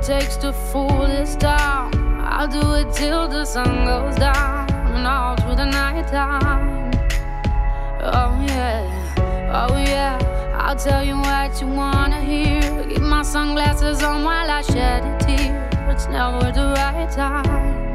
takes to fool this town. I'll do it till the sun goes down and all through the night time. Oh yeah, I'll tell you what you wanna hear. Keep my sunglasses on while I shed a tear. It's never the right time.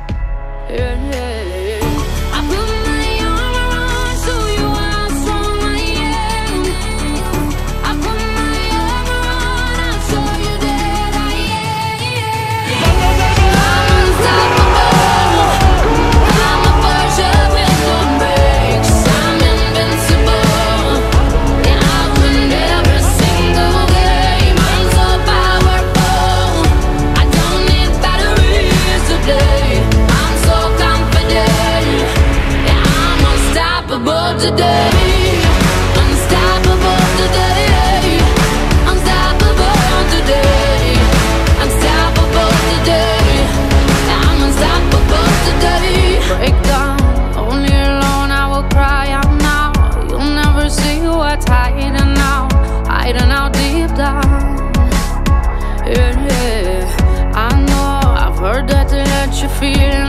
Yeah. I put my arm around, show you how strong I am. I put my arm around, I'll show you that I am. I'm unstoppable. I'm a Porsche with no brakes. I'm invincible. Yeah, I win every single game. I'm so powerful. I don't need batteries today. I'm so confident. Yeah, I'm unstoppable today. Unstoppable today. Unstoppable today. Unstoppable today. Yeah, I'm unstoppable today. Break down, only alone I will cry out now. You'll never see what's hiding out deep down. Yeah, I know I've heard that to let you feel